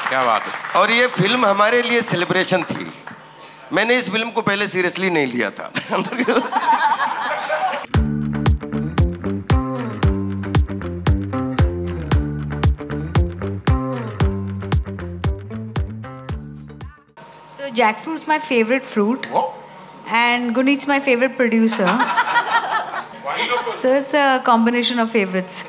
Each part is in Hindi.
क्या बात है। और ये फिल्म हमारे लिए सेलिब्रेशन थी। मैंने इस फिल्म को पहले सीरियसली नहीं लिया था। So jackfruit's my favorite fruit. And Guneet's my favorite producer. So it's a combination of favorites.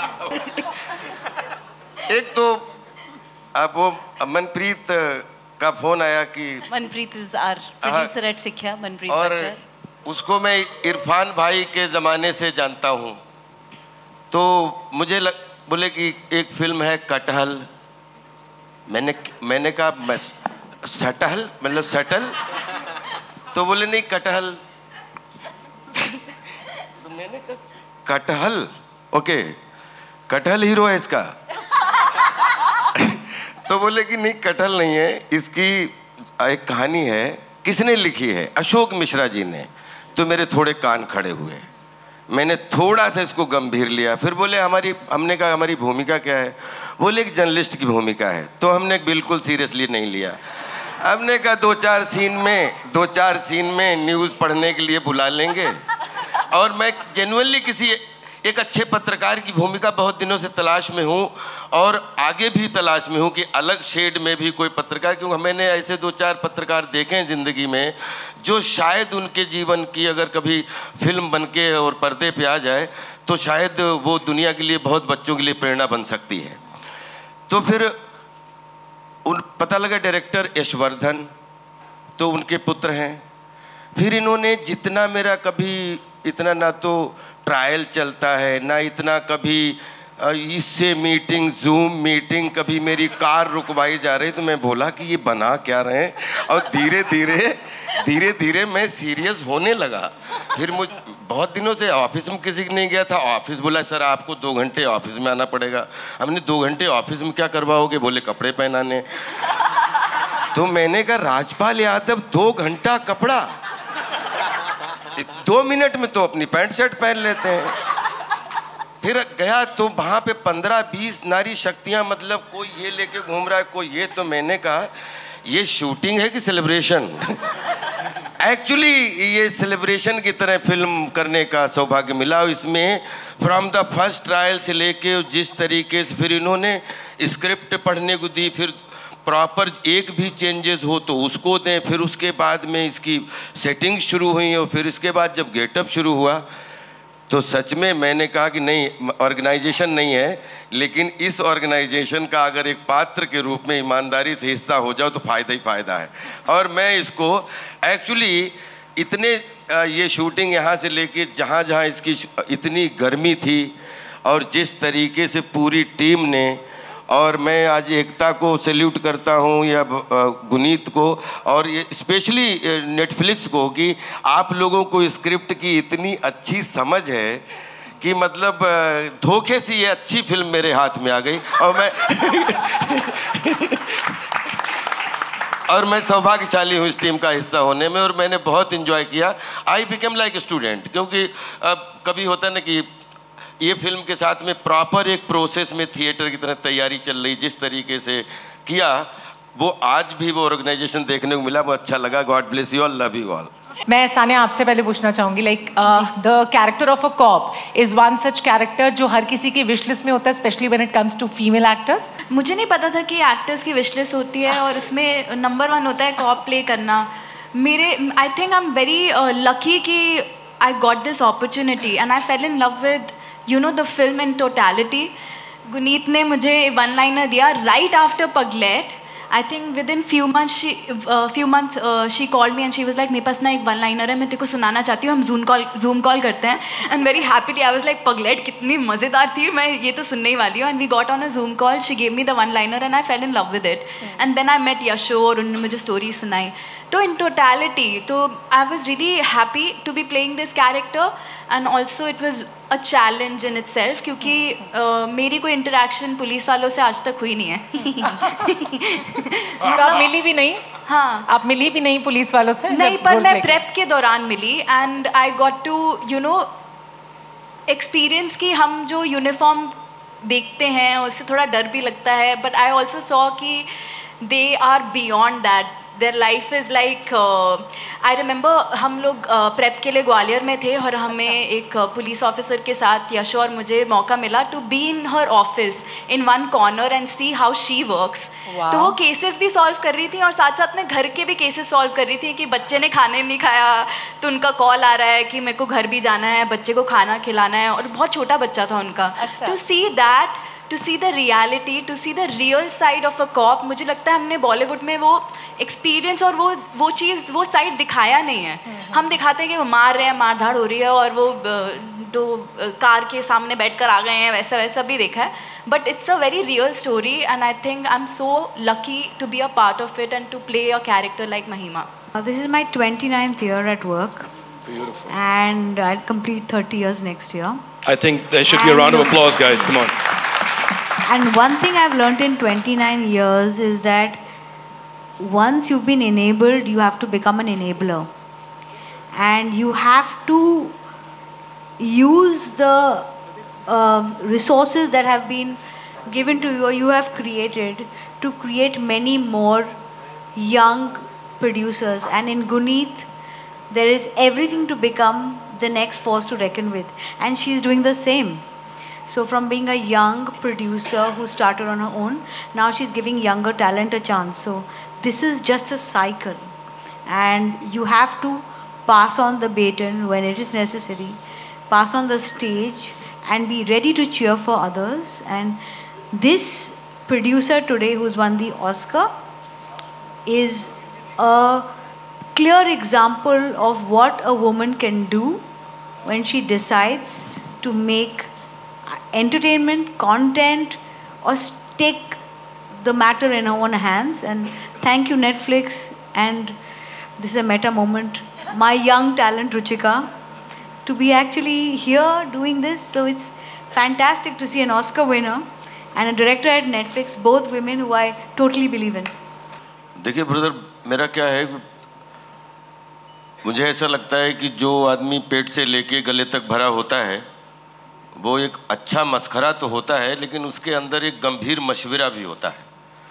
एक तो अब वो मनप्रीत का फोन आया कि Manpreet is our producer at Sikhya, Manpreet और बच्चर। उसको मैं इरफान भाई के ज़माने से जानता हूँ। तो मुझे बोले कि एक फिल्म है कटहल। मैंने कहा सटहल मतलब सटल। तो बोले नहीं कटहल। तो मैंने कहा कटहल, ओके कटहल हीरो है इसका। तो बोले कि नहीं कटहल नहीं है, इसकी एक कहानी है। किसने लिखी है? अशोक मिश्रा जी ने। तो मेरे थोड़े कान खड़े हुए। मैंने थोड़ा सा इसको गंभीर लिया। फिर बोले हमने कहा हमारी भूमिका क्या है? बोले एक जर्नलिस्ट की भूमिका है। तो हमने बिल्कुल सीरियसली नहीं लिया। हमने कहा दो चार सीन में न्यूज़ पढ़ने के लिए बुला लेंगे। और मैं जेन्युइनली किसी एक अच्छे पत्रकार की भूमिका बहुत दिनों से तलाश में हूँ और आगे भी तलाश में हूँ कि अलग शेड में भी कोई पत्रकार, क्योंकि मैंने ऐसे दो चार पत्रकार देखे हैं ज़िंदगी में जो शायद उनके जीवन की अगर कभी फिल्म बनके और पर्दे पे आ जाए तो शायद वो दुनिया के लिए बहुत बच्चों के लिए प्रेरणा बन सकती है। तो फिर पता लगा डायरेक्टर यशवर्धन, तो उनके पुत्र हैं। फिर इन्होंने जितना मेरा कभी इतना ना तो ट्रायल चलता है ना इतना कभी इससे मीटिंग जूम मीटिंग, कभी मेरी कार रुकवाई जा रही तो मैं बोला कि ये बना क्या रहे हैं। और धीरे धीरे मैं सीरियस होने लगा। फिर मुझ बहुत दिनों से ऑफिस में किसी के नहीं गया था। ऑफिस बोला सर आपको 2 घंटे ऑफिस में आना पड़ेगा। हमने 2 घंटे ऑफिस में क्या करवाओगे? बोले कपड़े पहनाने। तो मैंने कहा राजपाल यादव 2 घंटा कपड़ा, 2 मिनट में तो अपनी पैंट शर्ट पहन लेते हैं। फिर गया तो वहाँ पे 15-20 नारी शक्तियाँ, मतलब कोई ये लेके घूम रहा है कोई ये। तो मैंने कहा ये शूटिंग है कि सेलिब्रेशन? एक्चुअली ये सेलिब्रेशन की तरह फिल्म करने का सौभाग्य मिला। इसमें फ्रॉम द फर्स्ट ट्रायल से लेके जिस तरीके से फिर इन्होंने स्क्रिप्ट पढ़ने को दी, फिर प्रॉपर एक भी चेंजेस हो तो उसको दें, फिर उसके बाद में इसकी सेटिंग शुरू हुई और फिर इसके बाद जब गेटअप शुरू हुआ तो सच में मैंने कहा कि नहीं ऑर्गेनाइजेशन नहीं है, लेकिन इस ऑर्गेनाइजेशन का अगर एक पात्र के रूप में ईमानदारी से हिस्सा हो जाओ तो फ़ायदा ही फ़ायदा है। और मैं इसको एक्चुअली इतने ये शूटिंग यहाँ से लेके जहाँ जहाँ इसकी इतनी गर्मी थी और जिस तरीके से पूरी टीम ने, और मैं आज एकता को सैल्यूट करता हूँ या गुनीत को और ये स्पेशली नेटफ्लिक्स को कि आप लोगों को स्क्रिप्ट की इतनी अच्छी समझ है कि मतलब धोखे से ये अच्छी फिल्म मेरे हाथ में आ गई। और मैं सौभाग्यशाली हूँ इस टीम का हिस्सा होने में और मैंने बहुत इन्जॉय किया। आई बिकेम लाइक स्टूडेंट, क्योंकि कभी होता है ना कि ये फिल्म के साथ में प्रॉपर एक प्रोसेस में थिएटर की तरह तैयारी चल रही, जिस तरीके से किया वो आज भी वो ऑर्गेनाइजेशन देखने को मिला, वो अच्छा लगा। God bless you all, love you all. मैं सानिया आपसे पहले पूछना चाहूँगी, like the character of a cop is one such character जो हर किसी की विश लिस्ट में होता है, specially when it comes to female actors. मुझे नहीं पता था कि एक्टर्स की विश लिस्ट होती है और इसमें नंबर 1 होता है कॉप प्ले करना। I think I am very lucky कि I got this opportunity and I fell in love with the film in totality. Guneet ने मुझे 1 लाइनर दिया right after Paglet. I think within few months she called me and she was like मेरे पास ना एक 1 लाइनर है, मैं तेरे को सुनाना चाहती हूँ, हम zoom call करते हैं। And very happily I was like Paglet कितनी मज़ेदार थी, मैं ये तो सुनने ही वाली हूँ। And we got on a zoom call, she gave me the 1 liner and I fell in love with it. And then I met यशो और उन्होंने मुझे स्टोरी सुनाई। तो in totality तो I was really happy to be playing this character and also it was a challenge in itself क्योंकि मेरी कोई इंटरेक्शन पुलिस वालों से आज तक हुई नहीं है। आप मिली भी नहीं? हाँ, आप मिली भी नहीं पुलिस वालों से? नहीं, पर मैं प्रेप के दौरान मिली and I got to experience कि हम जो यूनिफॉर्म देखते हैं उससे थोड़ा डर भी लगता है, बट आई ऑल्सो सॉ कि they are beyond that, their life is like, I remember हम लोग प्रेप के लिए ग्वालियर में थे और हमें एक पुलिस ऑफिसर के साथ यश और मुझे मौका मिला to be in her office in one corner and see how she works. तो वो केसेस भी सॉल्व कर रही थी और साथ साथ में घर के भी केसेस सॉल्व कर रही थी कि बच्चे ने खाने नहीं खाया तो उनका कॉल आ रहा है कि मेरे को घर भी जाना है, बच्चे को खाना खिलाना है, और बहुत छोटा बच्चा था उनका। To see that, to see the reality, to see the real side of a cop, मुझे लगता है हमने बॉलीवुड में वो एक्सपीरियंस और वो चीज़, वो साइड दिखाया नहीं है। हम दिखाते हैं कि वो मार रहे हैं, मारधाड़ हो रही है और वो जो कार के सामने बैठकर आ गए हैं, वैसा वैसा भी देखा है, but it's a very real story and I think I am so lucky to be a part of it and to play a character like Mahima. This is my 29th year at work. Beautiful. And I'll complete 30 years next year. I think there should be a round of applause, guys. Come on. And one thing I've learned in 29 years is that once you've been enabled, you have to become an enabler. And you have to use the resources that have been given to you or you have created to create many more young producers. And in Guneet, there is everything to become the next force to reckon with. And she's doing the same. So from being a young producer who started on her own, now she's giving younger talent a chance. So this is just a cycle. And you have to pass on the baton when it is necessary, pass on the stage and be ready to cheer for others. And this producer today who's won the Oscar is a clear example of what a woman can do when she decides to make entertainment, content, or take the matter in her own hands. And thank you Netflix, and this is a meta moment, my young talent Ruchika, to be actually here doing this. So it's fantastic to see an Oscar winner and a director at Netflix, both women who I totally believe in. देखिए ब्रदर, मेरा क्या है, मुझे ऐसा लगता है कि जो आदमी पेट से लेके गले तक भरा होता है वो एक अच्छा मस्खरा तो होता है, लेकिन उसके अंदर एक गंभीर मशवरा भी होता है।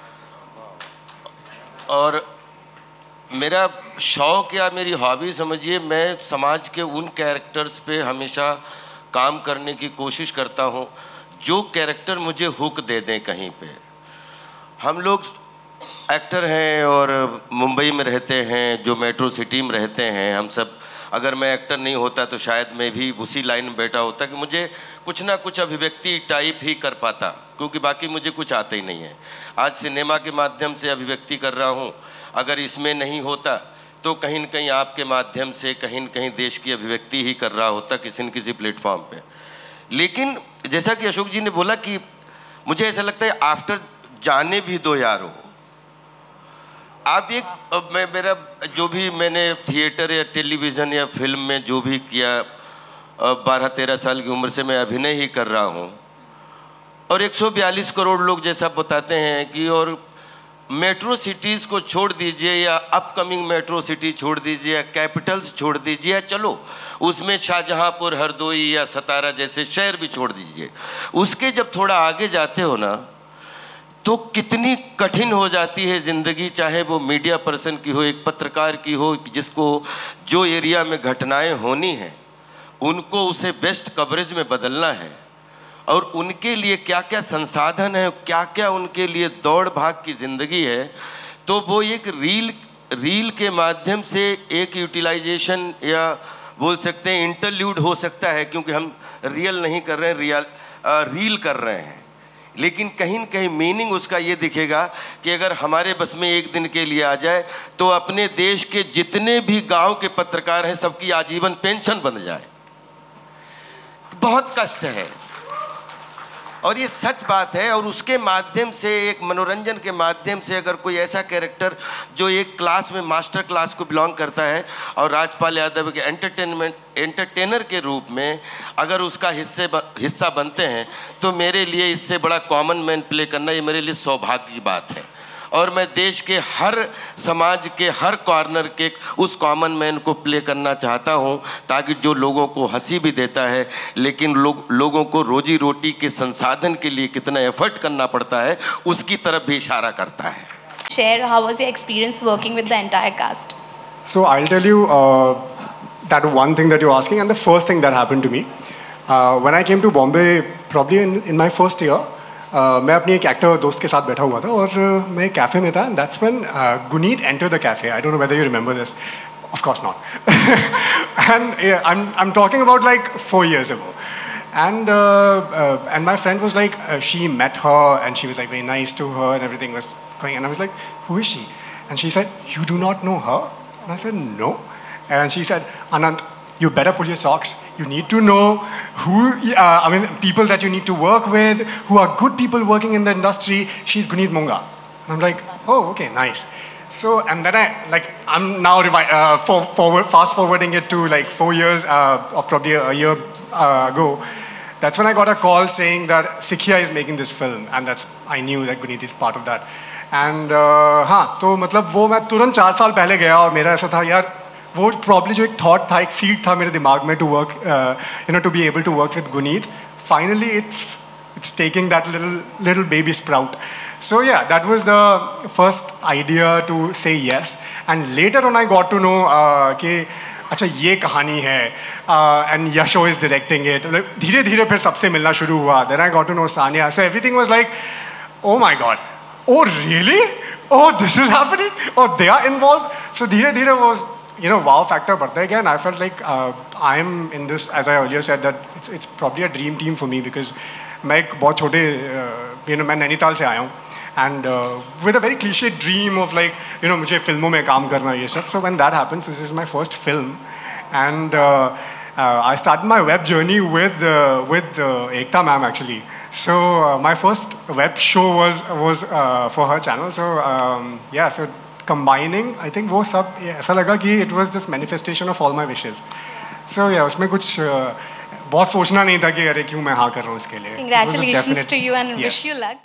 और मेरा शौक़ या मेरी हॉबी समझिए, मैं समाज के उन कैरेक्टर्स पे हमेशा काम करने की कोशिश करता हूँ जो कैरेक्टर मुझे हुक दे दें कहीं पे। हम लोग एक्टर हैं और मुंबई में रहते हैं, जो मेट्रो सिटी में रहते हैं हम सब। अगर मैं एक्टर नहीं होता तो शायद मैं भी उसी लाइन में बैठा होता कि मुझे कुछ ना कुछ अभिव्यक्ति टाइप ही कर पाता, क्योंकि बाकी मुझे कुछ आता ही नहीं है। आज सिनेमा के माध्यम से अभिव्यक्ति कर रहा हूँ, अगर इसमें नहीं होता तो कहीं न कहीं आपके माध्यम से कहीं न कहीं देश की अभिव्यक्ति ही कर रहा होता किसी न किसी प्लेटफॉर्म पे। लेकिन जैसा कि अशोक जी ने बोला कि मुझे ऐसा लगता है आफ्टर जाने भी दो यारो। आप एक मेरा जो भी मैंने थिएटर या टेलीविज़न या फिल्म में जो भी किया, 12-13 साल की उम्र से मैं अभिनय ही कर रहा हूँ, और 142 करोड़ लोग जैसा बताते हैं कि, और मेट्रो सिटीज़ को छोड़ दीजिए या अपकमिंग मेट्रो सिटी छोड़ दीजिए या कैपिटल्स छोड़ दीजिए, या चलो उसमें शाहजहाँपुर, हरदोई या सतारा जैसे शहर भी छोड़ दीजिए, उसके जब थोड़ा आगे जाते हो ना तो कितनी कठिन हो जाती है ज़िंदगी, चाहे वो मीडिया पर्सन की हो, एक पत्रकार की हो, जिसको जो एरिया में घटनाएं होनी हैं उनको उसे बेस्ट कवरेज में बदलना है, और उनके लिए क्या क्या संसाधन है, क्या क्या उनके लिए दौड़ भाग की ज़िंदगी है। तो वो एक रील के माध्यम से एक यूटिलाइजेशन या बोल सकते हैं इंटरल्यूड हो सकता है, क्योंकि हम रियल नहीं कर रहे हैं, रील कर रहे हैं, लेकिन कहीं न कहीं मीनिंग उसका ये दिखेगा कि अगर हमारे बस में एक दिन के लिए आ जाए तो अपने देश के जितने भी गांव के पत्रकार हैं सबकी आजीवन पेंशन बन जाए। बहुत कष्ट है और ये सच बात है। और उसके माध्यम से, एक मनोरंजन के माध्यम से, अगर कोई ऐसा कैरेक्टर जो एक क्लास में मास्टर क्लास को बिलोंग करता है और राजपाल यादव के एंटरटेनर के रूप में अगर उसका हिस्सा बनते हैं, तो मेरे लिए इससे बड़ा कॉमन मैन प्ले करना ये मेरे लिए सौभाग्य की बात है। और मैं देश के हर समाज के हर कॉर्नर के उस कॉमन मैन को प्ले करना चाहता हूं, ताकि जो लोगों को हंसी भी देता है लेकिन लोगों को रोजी रोटी के संसाधन के लिए कितना एफर्ट करना पड़ता है उसकी तरफ भी इशारा करता है. Share, how was your experience working with the entire cast? So I'll tell you that one thing that you're asking, and the first thing that happened to me when I came to Bombay, probably in my first year, मैं अपनी एक एक्टर दोस्त के साथ बैठा हुआ था और मैं एक कैफ़े में था, and that's when Guneet entered the cafe. I don't know whether you remember this. Of course not. And yeah, I'm talking about like 4 years ago. And my friend was like, she met her and she was like very nice to her and everything was going. And I was like, who is she? And she said, you do not know her? And I said, no. And she said, Anant, you better pull your socks. You need to know who, people that you need to work with, who are good people working in the industry. She's Guneet Monga. And I'm like, oh, okay, nice. So, and then I'm now fast forwarding it to like 4 years, or probably a year ago. That's when I got a call saying that Sikhya is making this film, and I knew that Guneet is part of that. And तो मतलब वो मैं तुरंत 4 साल पहले गया और मेरा ऐसा था यार, वो probably जो एक thought था, एक seed था मेरे दिमाग में to work, to be able to work with Guneet. Finally, it's taking that little baby sprout. So yeah, that was the first idea to say yes. And later on, I got to know कि अच्छा ये कहानी है, and Yasho is directing it. धीरे धीरे फिर सबसे मिलना शुरू हुआ. Then I got to know Sanya. So everything was like, oh my God, oh really? Oh, this is happening? Oh, they are involved? So धीरे धीरे was, wow factor बढ़ता गया. And I felt like I'm in this, as I earlier said, that it's probably a dream team for me, because मैं एक बहुत छोटे, मैं नैनीताल से आया हूँ. And with a very cliche dream of like, मुझे फिल्मों में काम करना ये सब. So when that happens, this is my first film. And I started my web journey with Ekta ma'am actually. So my first web show was for her channel. So yeah, so combining, I think वो सब ऐसा लगा कि it was this manifestation of all my wishes. So yeah, उसमें कुछ बहुत सोचना नहीं था कि अरे क्यों मैं हाँ कर रहा हूँ इसके लिए. Congratulations to you and wish you luck.